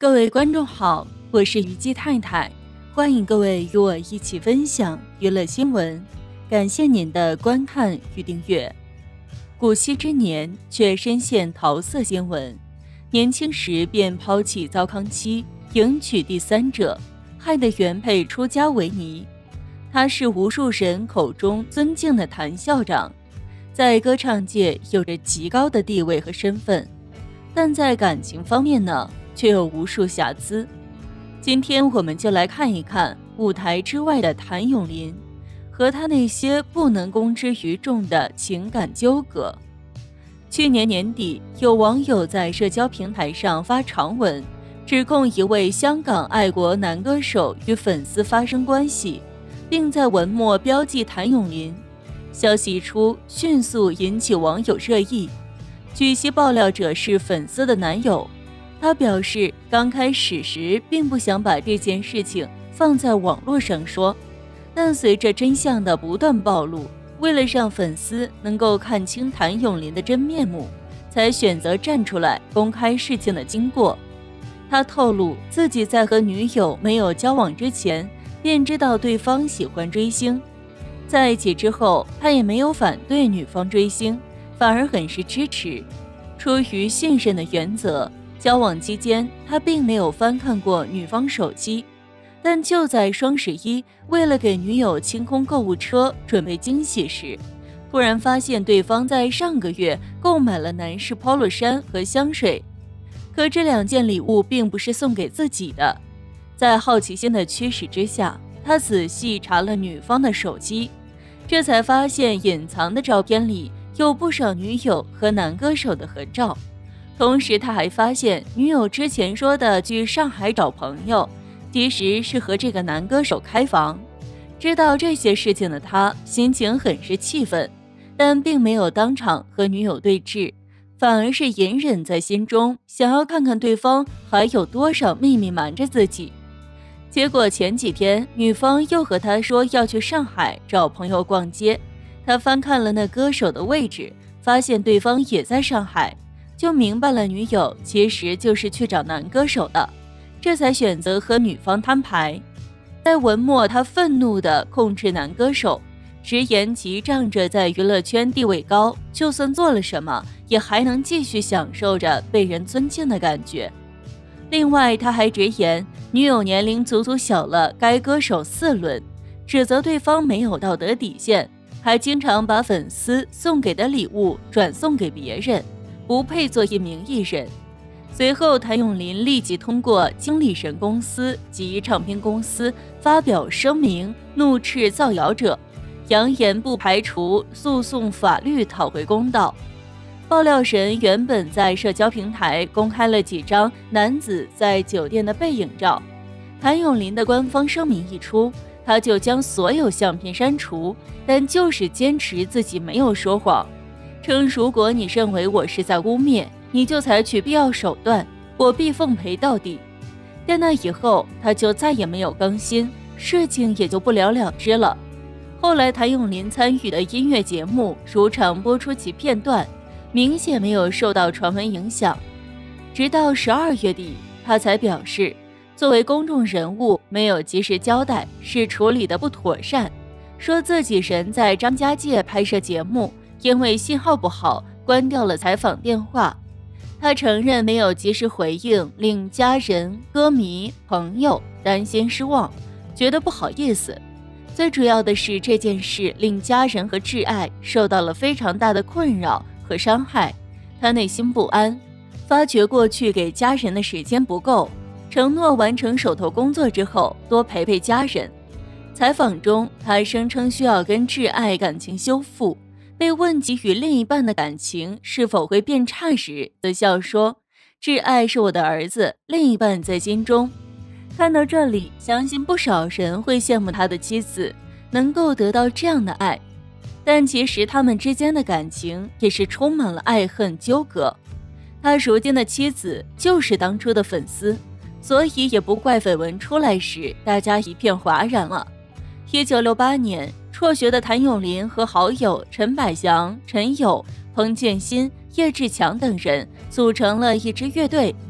各位观众好，我是虞姬太太，欢迎各位与我一起分享娱乐新闻，感谢您的观看与订阅。古稀之年却深陷桃色新闻，年轻时便抛弃糟糠妻，迎娶第三者，害得原配出家为尼。他是无数人口中尊敬的谭校长，在歌唱界有着极高的地位和身份，但在感情方面呢，却有无数瑕疵。今天我们就来看一看舞台之外的谭咏麟和他那些不能公之于众的情感纠葛。去年年底，有网友在社交平台上发长文，指控一位香港爱国男歌手与粉丝发生关系，并在文末标记谭咏麟。消息一出，迅速引起网友热议。据悉，爆料者是粉丝的男友，他表示刚开始时并不想把这件事情放在网络上说，但随着真相的不断暴露，为了让粉丝能够看清谭咏麟的真面目，才选择站出来公开事情的经过。他透露自己在和女友没有交往之前便知道对方喜欢追星，在一起之后他也没有反对女方追星，反而很是支持。出于信任的原则，交往期间他并没有翻看过女方手机，但就在双11为了给女友清空购物车准备惊喜时，突然发现对方在上个月购买了男士 polo 衫和香水，可这两件礼物并不是送给自己的。在好奇心的驱使之下，他仔细查了女方的手机，这才发现隐藏的照片里有不少女友和男歌手的合照。同时他还发现女友之前说的去上海找朋友，其实是和这个男歌手开房。知道这些事情的他心情很是气愤，但并没有当场和女友对峙，反而是隐忍在心中，想要看看对方还有多少秘密瞒着自己。结果前几天女方又和他说要去上海找朋友逛街，他翻看了那歌手的位置，发现对方也在上海，就明白了女友其实就是去找男歌手的，这才选择和女方摊牌。在文末，他愤怒地控制男歌手，直言其仗着在娱乐圈地位高，就算做了什么也还能继续享受着被人尊敬的感觉。另外他还直言女友年龄足足小了该歌手4轮，指责对方没有道德底线，还经常把粉丝送给的礼物转送给别人，不配做一名艺人。随后谭咏麟立即通过经理人公司及唱片公司发表声明，怒斥造谣者，扬言不排除诉讼法律讨回公道。爆料人原本在社交平台公开了几张男子在酒店的背影照，谭咏麟的官方声明一出，他就将所有相片删除，但就是坚持自己没有说谎，称如果你认为我是在污蔑，你就采取必要手段，我必奉陪到底。但那以后他就再也没有更新，事情也就不了了之了。后来谭咏麟参与的音乐节目如常播出其片段，明显没有受到传闻影响。直到12月底，他才表示作为公众人物没有及时交代，是处理的不妥善，说自己人在张家界拍摄节目，因为信号不好关掉了采访电话。他承认没有及时回应，令家人、歌迷、朋友担心失望，觉得不好意思。最主要的是这件事令家人和挚爱受到了非常大的困扰和伤害，他内心不安，发觉过去给家人的时间不够，承诺完成手头工作之后多陪陪家人。采访中他声称需要跟挚爱感情修复，被问及与另一半的感情是否会变差时，则笑说挚爱是我的儿子，另一半在心中。看到这里，相信不少人会羡慕他的妻子能够得到这样的爱，但其实他们之间的感情也是充满了爱恨纠葛。他如今的妻子就是当初的粉丝，所以也不怪绯闻出来时大家一片哗然了。1968年，辍学的谭咏麟和好友陈百祥、陈友、彭建新、叶志强等人组成了一支乐队，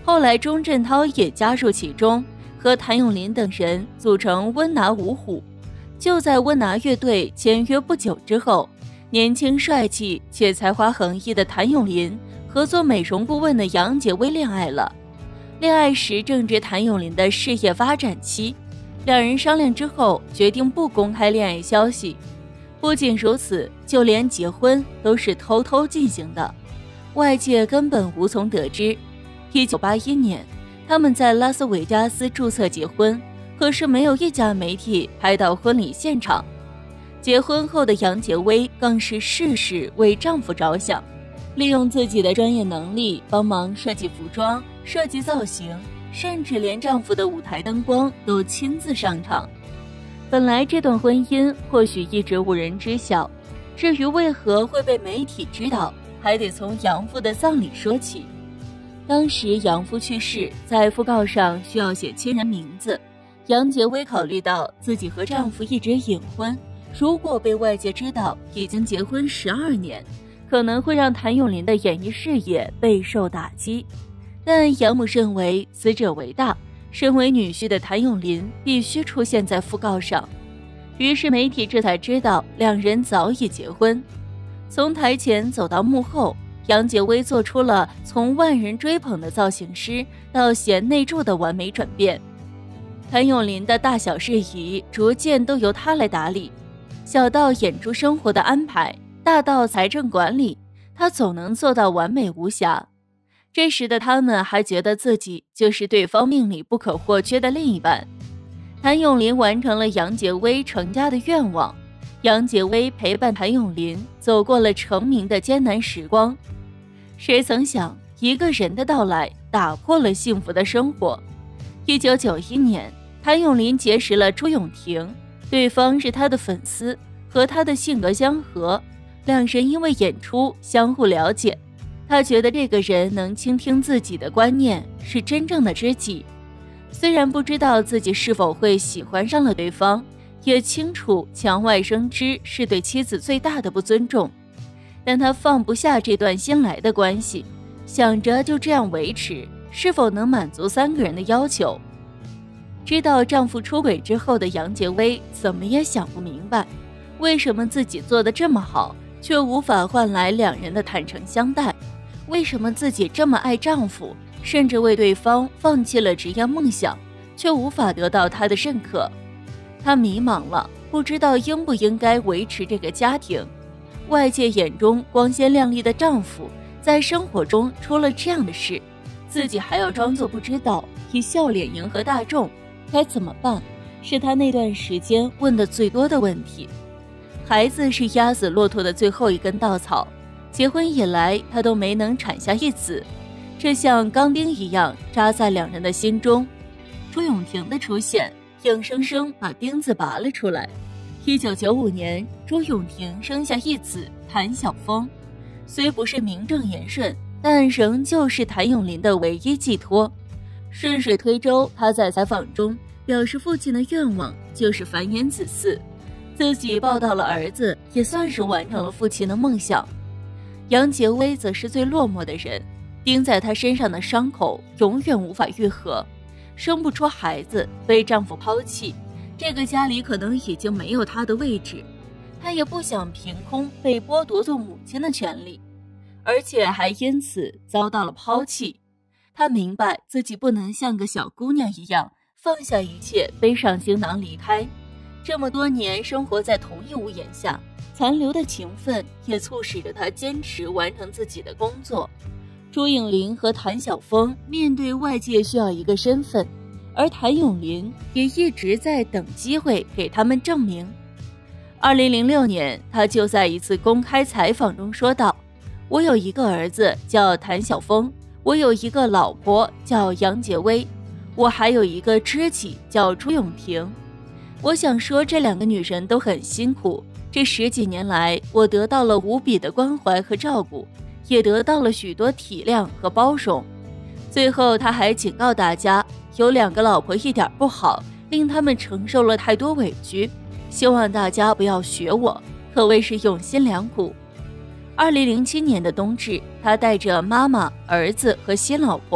后来钟镇涛也加入其中，和谭咏麟等人组成温拿五虎。就在温拿乐队签约不久之后，年轻帅气且才华横溢的谭咏麟和做美容顾问的杨杰威恋爱了。恋爱时正值谭咏麟的事业发展期，两人商量之后决定不公开恋爱消息。不仅如此，就连结婚都是偷偷进行的，外界根本无从得知。1981年，他们在拉斯维加斯注册结婚，可是没有一家媒体拍到婚礼现场。结婚后的杨杰威更是事事为丈夫着想，利用自己的专业能力帮忙设计服装、设计造型，甚至连丈夫的舞台灯光都亲自上场。本来这段婚姻或许一直无人知晓，至于为何会被媒体知道，还得从杨父的葬礼说起。当时杨父去世，在讣告上需要写亲人名字，杨杰威考虑到自己和丈夫一直隐婚，如果被外界知道已经结婚12年，可能会让谭咏麟的演艺事业备受打击。但杨母认为死者为大，身为女婿的谭咏麟必须出现在讣告上，于是媒体这才知道两人早已结婚。从台前走到幕后，杨杰威做出了从万人追捧的造型师到贤内助的完美转变。谭咏麟的大小事宜逐渐都由他来打理，小到演出生活的安排，大到财政管理，他总能做到完美无瑕。这时的他们还觉得自己就是对方命里不可或缺的另一半。谭咏麟完成了杨杰威成家的愿望，杨杰威陪伴谭咏麟走过了成名的艰难时光。谁曾想，一个人的到来打破了幸福的生活。1991年，谭咏麟结识了朱永婷，对方是他的粉丝，和他的性格相合，两人因为演出相互了解。他觉得这个人能倾听自己的观念，是真正的知己。虽然不知道自己是否会喜欢上了对方，也清楚墙外生枝是对妻子最大的不尊重，但他放不下这段新来的关系，想着就这样维持，是否能满足3个人的要求。知道丈夫出轨之后的杨杰威怎么也想不明白，为什么自己做得这么好，却无法换来两人的坦诚相待？为什么自己这么爱丈夫，甚至为对方放弃了职业梦想，却无法得到他的认可？她迷茫了，不知道应不应该维持这个家庭。外界眼中光鲜亮丽的丈夫，在生活中出了这样的事，自己还要装作不知道，以笑脸迎合大众，该怎么办？是她那段时间问的最多的问题。孩子是压死骆驼的最后一根稻草，结婚以来她都没能产下一子，这像钢钉一样扎在两人的心中。朱永婷的出现硬生生把钉子拔了出来。1995年，朱永婷生下一子谭晓峰，虽不是名正言顺，但仍旧是谭咏麟的唯一寄托。顺水推舟，他在采访中表示，父亲的愿望就是繁衍子嗣，自己抱到了儿子，也算是完成了父亲的梦想。杨杰威则是最落寞的人，钉在他身上的伤口永远无法愈合，生不出孩子，被丈夫抛弃，这个家里可能已经没有她的位置。她也不想凭空被剥夺做母亲的权利，而且还因此遭到了抛弃。她明白自己不能像个小姑娘一样放下一切，背上行囊离开。这么多年生活在同一屋檐下，残留的情分也促使着她坚持完成自己的工作。朱颖麟和谭晓峰面对外界需要一个身份，而谭咏麟也一直在等机会给他们证明。2006年，他就在一次公开采访中说道：“我有一个儿子叫谭晓峰，我有一个老婆叫杨杰威，我还有一个知己叫朱永婷。我想说，这2个女人都很辛苦，这10几年来，我得到了无比的关怀和照顾，也得到了许多体谅和包容。”最后他还警告大家，有2个老婆一点不好，令他们承受了太多委屈，希望大家不要学我，可谓是用心良苦。2007年的冬至，他带着妈妈、儿子和新老婆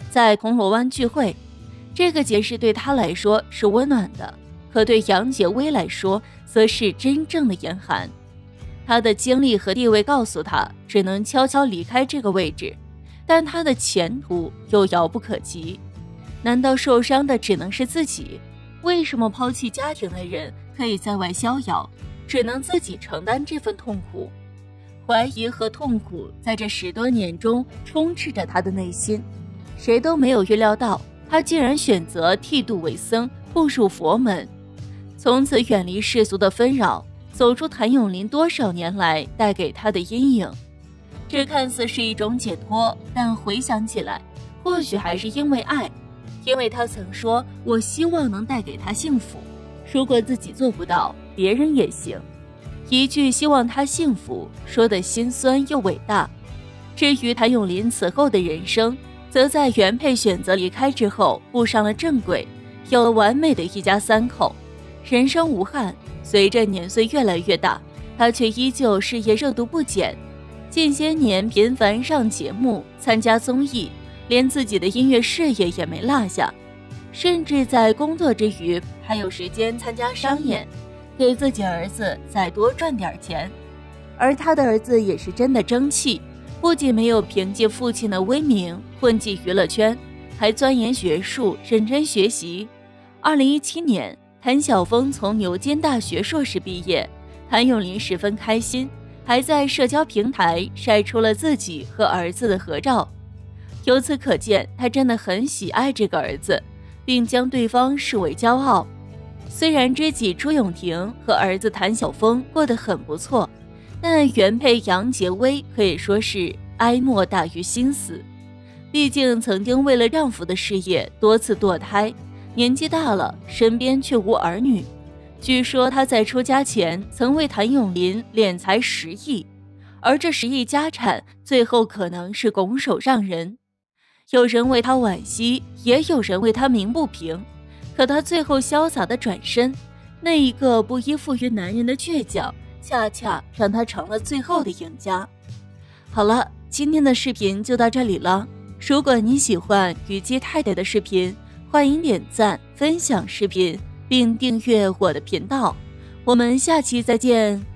在铜锣湾聚会。这个节日对他来说是温暖的，可对杨杰威来说则是真正的严寒。他的经历和地位告诉他，只能悄悄离开这个位置，但他的前途又遥不可及。难道受伤的只能是自己？为什么抛弃家庭的人可以在外逍遥，只能自己承担这份痛苦？怀疑和痛苦在这10多年中充斥着他的内心。谁都没有预料到，他竟然选择剃度为僧，步入佛门，从此远离世俗的纷扰，走出谭咏麟多少年来带给他的阴影。这看似是一种解脱，但回想起来，或许还是因为爱。因为他曾说，我希望能带给他幸福，如果自己做不到，别人也行。一句希望他幸福，说得心酸又伟大。至于谭咏麟此后的人生，则在原配选择离开之后步上了正轨，有了完美的一家3口，人生无憾。随着年岁越来越大，他却依旧事业热度不减，近些年频繁上节目，参加综艺，连自己的音乐事业也没落下，甚至在工作之余还有时间参加商演，给自己儿子再多赚点钱。而他的儿子也是真的争气，不仅没有凭借父亲的威名混迹娱乐圈，还钻研学术，认真学习。2017年，谭晓峰从牛津大学硕士毕业，谭咏麟十分开心，还在社交平台晒出了自己和儿子的合照。由此可见，他真的很喜爱这个儿子，并将对方视为骄傲。虽然知己朱永婷和儿子谭晓峰过得很不错，但原配杨杰威可以说是哀莫大于心死。毕竟曾经为了丈夫的事业多次堕胎，年纪大了，身边却无儿女。据说他在出家前曾为谭咏麟敛财10亿，而这10亿家产最后可能是拱手让人。有人为他惋惜，也有人为他鸣不平，可他最后潇洒的转身，那一个不依附于男人的倔强，恰恰让他成了最后的赢家。好了，今天的视频就到这里了。如果你喜欢虞姬太太的视频，欢迎点赞、分享视频，并订阅我的频道。我们下期再见。